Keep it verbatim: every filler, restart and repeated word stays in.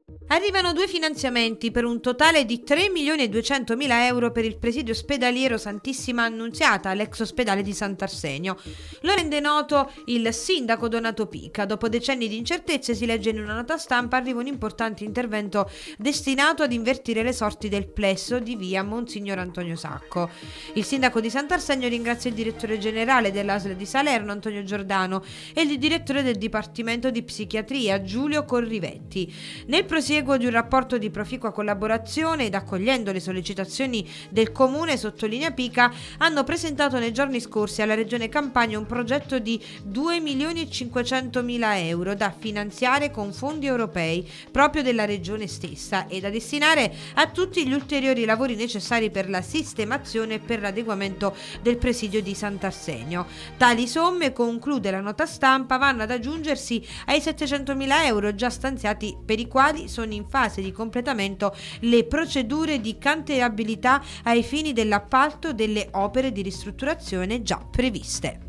Arrivano due finanziamenti per un totale di tre milioni e duecentomila euro per il presidio ospedaliero Santissima Annunziata, all'ex ospedale di Sant'Arsenio. Lo rende noto il sindaco Donato Pica. Dopo decenni di incertezze, si legge in una nota stampa, arriva un importante intervento destinato ad invertire le sorti del plesso di via Monsignor Antonio Sacco. Il sindaco di Sant'Arsenio ringrazia il direttore generale dell'A S L di Salerno, Antonio Giordano, e il direttore del Dipartimento di Psichiatria, Giulio Corrivetti. Nel prosieguo di un rapporto di proficua collaborazione ed accogliendo le sollecitazioni del comune, sottolinea Pica, hanno presentato nei giorni scorsi alla Regione Campania un progetto di due milioni e cinquecentomila euro da finanziare con fondi europei proprio della Regione stessa e da destinare a tutti gli ulteriori lavori necessari per la sistemazione e per l'adeguamento del presidio di Sant'Arsenio. Tali somme, conclude la nota stampa, vanno ad aggiungersi ai settecentomila euro già stanziati, per i quali sono in fase di completamento le procedure di cantierabilità ai fini dell'appalto delle opere di ristrutturazione già previste.